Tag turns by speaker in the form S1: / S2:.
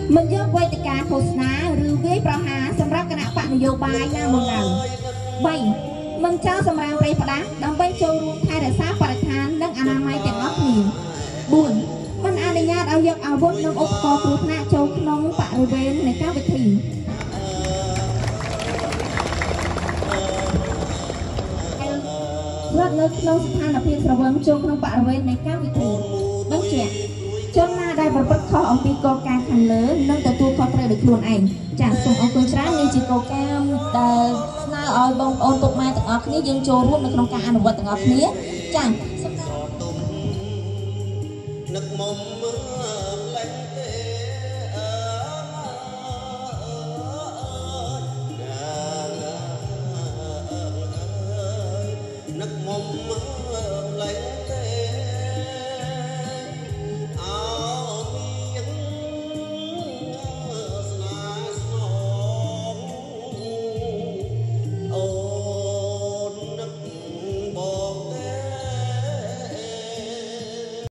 S1: មិនយកវេទិកាឃោសនាឬវាយប្រហារសម្រាប់គណៈបកនយោបាយណាមួយឡើយ 3. មិនចោលសម្រាមព្រៃផ្ដាស់ដើម្បីចូលរួមថែរក្សាបរិស្ថាននិងអនាម័យទាំងអស់គ្នា 4. មិនអនុញ្ញាតឲ្យយកអាវុធនិងឧបករណ៍គ្រោះថ្នាក់ចូលក្នុងបរិវេណនៃកម្មវិធី រត់នៅក្នុងស្ថានភាពស្រវឹងចូលក្នុងបរិវេណនៃកម្មវិធីបញ្ជាក់ជនណាដែលប្រព្រឹត្តខុសអំពីគោលការណ៍ខាងលើនឹងទទួលខុសត្រូវដោយខ្លួនឯងចាសសូមអរគុណច្រើននេះជាគោលការណ៍ដែលស្នើឲ្យបងប្អូនពុកម៉ែទាំងអស់គ្នាយើងចូលរួមនៅក្នុងការអនុវត្តទាំងអស់គ្នាចាសនឹកមុំលែងទេនឹកមុំលែងទេ